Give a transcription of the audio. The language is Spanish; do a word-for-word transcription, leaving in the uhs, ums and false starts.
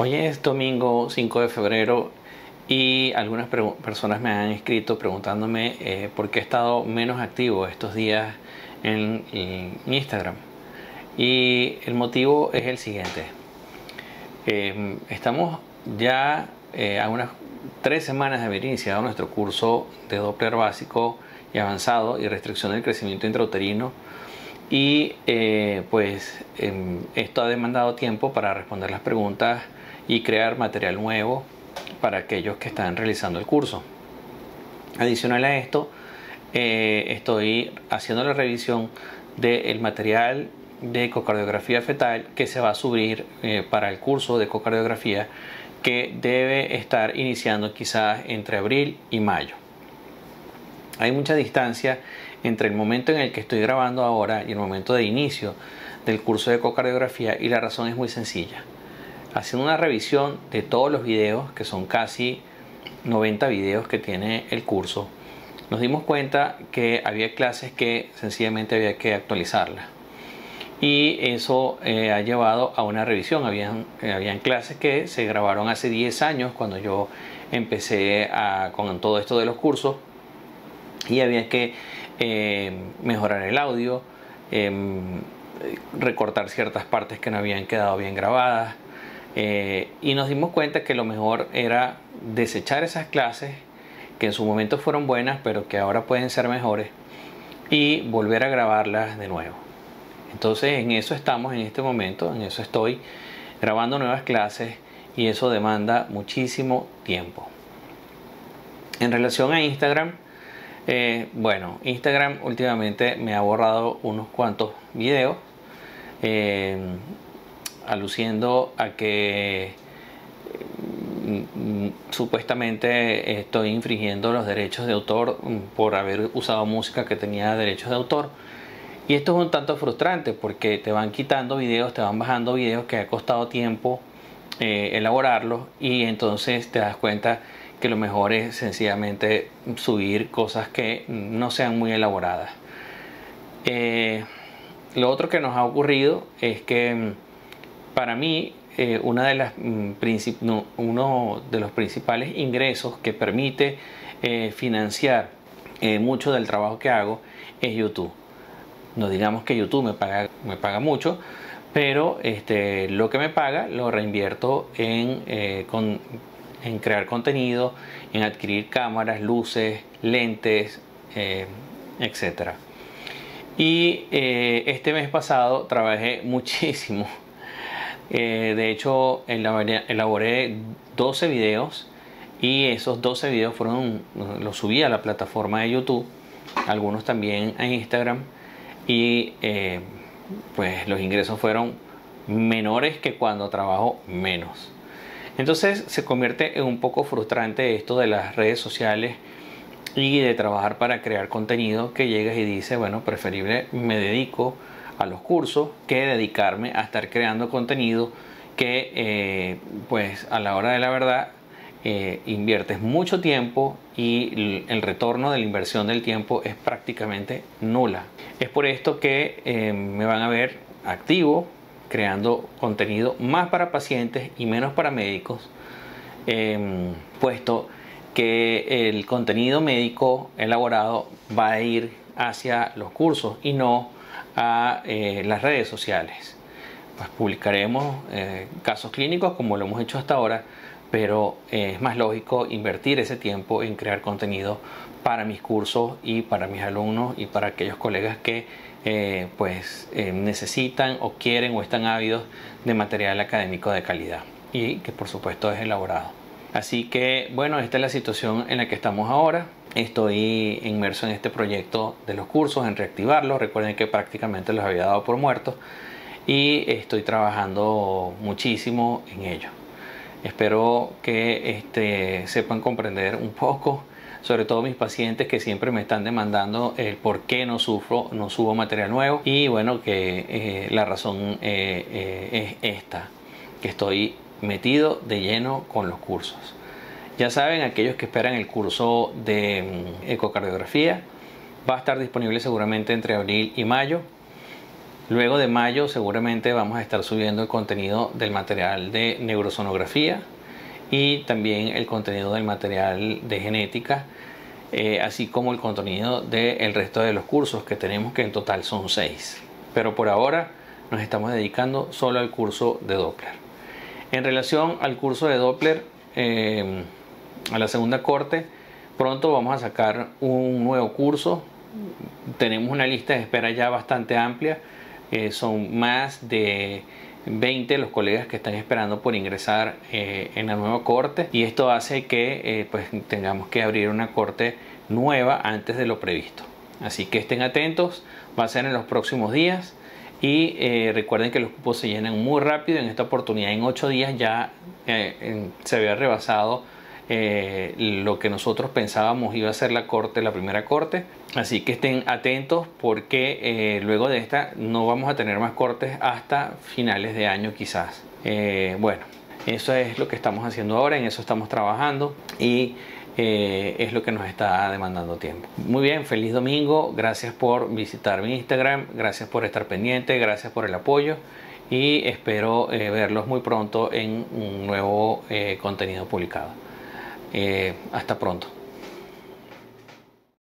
Hoy es domingo cinco de febrero y algunas personas me han escrito preguntándome eh, por qué he estado menos activo estos días en, en Instagram. Y el motivo es el siguiente. Eh, estamos ya eh, a unas tres semanas de haber iniciado nuestro curso de Doppler básico y avanzado y restricción del crecimiento intrauterino. Y eh, pues eh, esto ha demandado tiempo para responder las preguntas y crear material nuevo para aquellos que están realizando el curso. Adicional a esto, eh, estoy haciendo la revisión del material de ecocardiografía fetal que se va a subir eh, para el curso de ecocardiografía, que debe estar iniciando quizás entre abril y mayo. Hay mucha distancia entre el momento en el que estoy grabando ahora y el momento de inicio del curso de ecocardiografía, y la razón es muy sencilla. Haciendo una revisión de todos los videos, que son casi noventa videos que tiene el curso, nos dimos cuenta que había clases que sencillamente había que actualizarlas. Y eso eh, ha llevado a una revisión. Habían, eh, habían clases que se grabaron hace diez años cuando yo empecé a, con todo esto de los cursos, y había que eh, mejorar el audio, eh, recortar ciertas partes que no habían quedado bien grabadas. Eh, y nos dimos cuenta que lo mejor era desechar esas clases que en su momento fueron buenas pero que ahora pueden ser mejores, y volver a grabarlas de nuevo. Entonces en eso estamos en este momento, en eso estoy grabando nuevas clases, y eso demanda muchísimo tiempo. En relación a Instagram, eh, bueno, Instagram últimamente me ha borrado unos cuantos videos, eh, aluciendo a que mm, supuestamente estoy infringiendo los derechos de autor por haber usado música que tenía derechos de autor. Y esto es un tanto frustrante porque te van quitando videos, te van bajando videos que ha costado tiempo eh, elaborarlos, y entonces te das cuenta que lo mejor es sencillamente subir cosas que no sean muy elaboradas. Eh, lo otro que nos ha ocurrido es que para mí eh, una de las, no, uno de los principales ingresos que permite eh, financiar eh, mucho del trabajo que hago es YouTube. No digamos que YouTube me paga, me paga mucho, pero este, lo que me paga lo reinvierto en, eh, con, en crear contenido, en adquirir cámaras, luces, lentes, eh, etcétera. Y eh, este mes pasado trabajé muchísimo. Eh, de hecho, elaboré, elaboré doce videos, y esos doce videos fueron, los subí a la plataforma de YouTube, algunos también a Instagram, y eh, pues los ingresos fueron menores que cuando trabajo menos. Entonces se convierte en un poco frustrante esto de las redes sociales y de trabajar para crear contenido, que llegas y dices, bueno, preferible me dedico a los cursos que dedicarme a estar creando contenido que eh, pues a la hora de la verdad eh, inviertes mucho tiempo, y el retorno de la inversión del tiempo es prácticamente nula. Es por esto que eh, me van a ver activo creando contenido más para pacientes y menos para médicos, eh, puesto que el contenido médico elaborado va a ir hacia los cursos y no a eh, las redes sociales. Pues publicaremos eh, casos clínicos como lo hemos hecho hasta ahora, pero eh, es más lógico invertir ese tiempo en crear contenido para mis cursos y para mis alumnos y para aquellos colegas que eh, pues eh, necesitan o quieren o están ávidos de material académico de calidad y que por supuesto es elaborado. Así que bueno, esta es la situación en la que estamos ahora. Estoy inmerso en este proyecto de los cursos, en reactivarlos. Recuerden que prácticamente los había dado por muertos, y estoy trabajando muchísimo en ello. Espero que este, sepan comprender un poco, sobre todo mis pacientes que siempre me están demandando el por qué no sufro, no subo material nuevo, y bueno, que eh, la razón eh, eh, es esta, que estoy metido de lleno con los cursos. Ya saben, aquellos que esperan el curso de ecocardiografía, va a estar disponible seguramente entre abril y mayo. Luego de mayo seguramente vamos a estar subiendo el contenido del material de neurosonografía y también el contenido del material de genética, eh, así como el contenido del resto de los cursos que tenemos, que en total son seis. Pero por ahora nos estamos dedicando solo al curso de Doppler. En relación al curso de Doppler, eh, a la segunda corte, pronto vamos a sacar un nuevo curso. Tenemos una lista de espera ya bastante amplia. Eh, son más de veinte los colegas que están esperando por ingresar eh, en la nueva corte, y esto hace que eh, pues tengamos que abrir una corte nueva antes de lo previsto. Así que estén atentos, va a ser en los próximos días. Y eh, recuerden que los cupos se llenan muy rápido. En esta oportunidad, en ocho días ya eh, en, se había rebasado eh, lo que nosotros pensábamos iba a ser la corte, la primera corte. Así que estén atentos, porque eh, luego de esta no vamos a tener más cortes hasta finales de año quizás. Eh, bueno, eso es lo que estamos haciendo ahora, en eso estamos trabajando, y Eh, es lo que nos está demandando tiempo. Muy bien, feliz domingo, gracias por visitar mi Instagram, gracias por estar pendiente, gracias por el apoyo, y espero eh, verlos muy pronto en un nuevo eh, contenido publicado. Eh, hasta pronto.